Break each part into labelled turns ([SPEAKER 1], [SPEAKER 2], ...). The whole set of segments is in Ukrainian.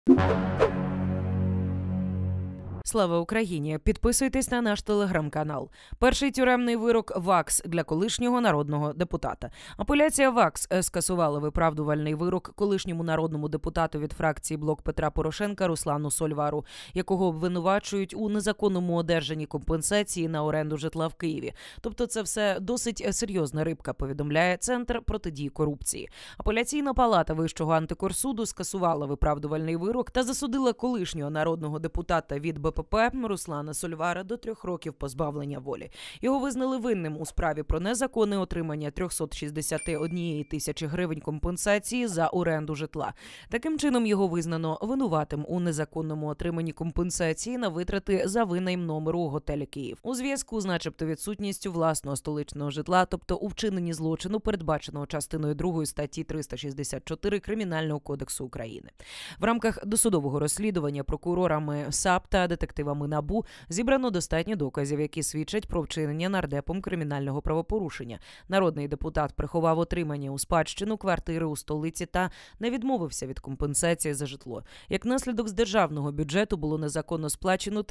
[SPEAKER 1] Слава Україні! Підписуйтесь на наш телеграм-канал. Перший тюремний вирок ВАКС для колишнього народного депутата. Апеляція ВАКС скасувала виправдувальний вирок колишньому народному депутату від фракції «Блок Петра Порошенка» Руслану Сольвару, якого обвинувачують у незаконному одержанні компенсації на оренду житла в Києві. Тобто це все досить серйозна рибка, повідомляє Центр протидії корупції. Апеляційна палата Вищого антикорсуду скасувала виправдувальний вирок та засудила колишнього народного депутата від БПП Руслана Сольвара до 3 років позбавлення волі. Його визнали винним у справі про незаконне отримання 361 тисячі гривень компенсації за оренду житла. Таким чином, його визнано винуватим у незаконному отриманні компенсації на витрати за винайм номеру у готелі «Київ» у зв'язку з начебто відсутністю власного столичного житла, тобто у вчиненні злочину, передбаченого частиною 2 статті 364 Кримінального кодексу України. В рамках досудового розслідування прокурорами САП та детективами НАБУ зібрано достатньо доказів, які свідчать про вчинення нардепом кримінального правопорушення. Народний депутат приховав отримання у спадщину квартири у столиці та не відмовився від компенсації за житло. Як наслідок, з державного бюджету було незаконно сплачено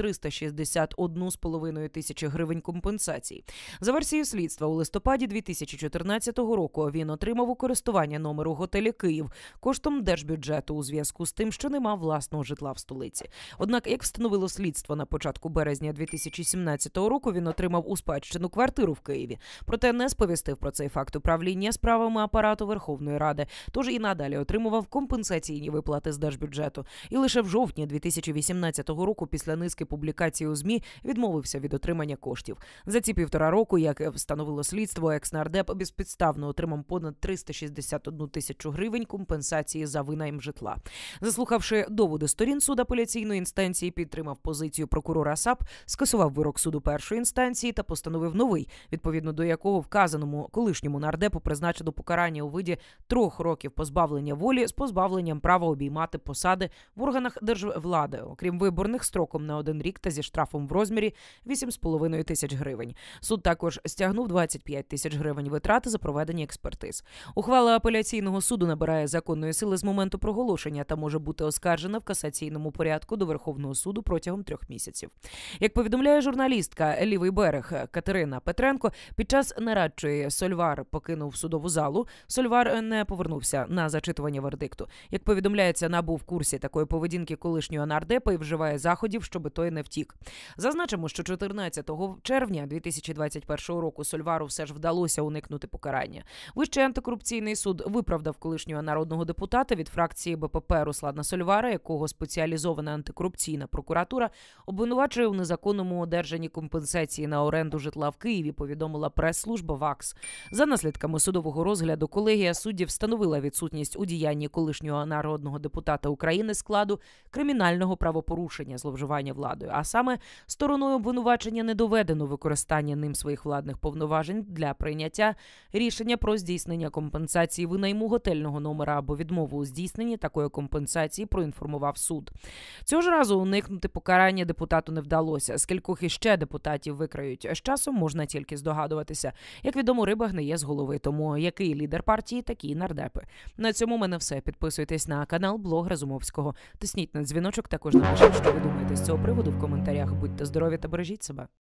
[SPEAKER 1] 361,5 тисячі гривень компенсації. За версією слідства, у листопаді 2014 року він отримав у користування номер у готелі «Київ» коштом держбюджету у зв'язку з тим, що не мав власного житла в столиці. Однак, як встановило слідство, на початку березня 2017 року він отримав у спадщину квартиру в Києві. Проте не сповістив про цей факт управління справами апарату Верховної Ради, тож і надалі отримував компенсаційні виплати з держбюджету. І лише в жовтні 2018 року, після низки публікацій у ЗМІ, відмовився від отримання коштів. За ці 1,5 року, як встановило слідство, екс-нардеп безпідставно отримав понад 361 тисячу гривень компенсації за винайм житла. Заслухавши доводи сторін, суд апеляційної інстанції підтримав позицію прокурора САП, скасував вирок суду першої інстанції та постановив новий, відповідно до якого вказаному колишньому нардепу призначено покарання у виді 3 років позбавлення волі з позбавленням права обіймати посади в органах держвлади, окрім виборних, строком на 1 рік та зі штрафом в розмірі 8,5 тисяч гривень. Суд також стягнув 25 тисяч гривень витрати за проведення експертиз. Ухвала апеляційного суду набирає законної сили з моменту проголошення та може бути оскаржена в касаційному порядку до Верховного суду протягом 3 місяців. Як повідомляє журналістка «Лівий берег» Катерина Петренко, під час нарадчої Сольвар покинув судову залу. Сольвар не повернувся на зачитування вердикту. Як повідомляється, НАБУ в курсі такої поведінки колишнього нардепа і вживає заходів, щоб той не втік. Зазначимо, що 14 червня 2021 року Сольвару все ж вдалося уникнути покарання. Вищий антикорупційний суд виправдав колишнього народного депутата від фракції БПП Руслана Сольвара, якого спеціалізована антикорупційна прокуратура обвинувачує у незаконному одержанні компенсації на оренду житла в Києві, повідомила прес-служба ВАКС. За наслідками судового розгляду колегія суддів встановила відсутність у діянні колишнього народного депутата України складу кримінального правопорушення зловживання владою, а саме стороною обвинувачення не доведено використання ним своїх владних повноважень для прийняття рішення про здійснення компенсації винайму готельного номера або відмову у здійсненні такої компенсації, проінформував суд. Цього ж разу уникнути покарання депутату не вдалося. Скількох іще депутатів викрають з часом, можна тільки здогадуватися. Як відомо, риба гниє з голови, тому який лідер партії, такі й нардепи. На цьому в мене все. Підписуйтесь на канал Блог Разумовського. Тисніть на дзвіночок, також напишіть, що ви думаєте з цього приводу в коментарях. Будьте здорові та бережіть себе.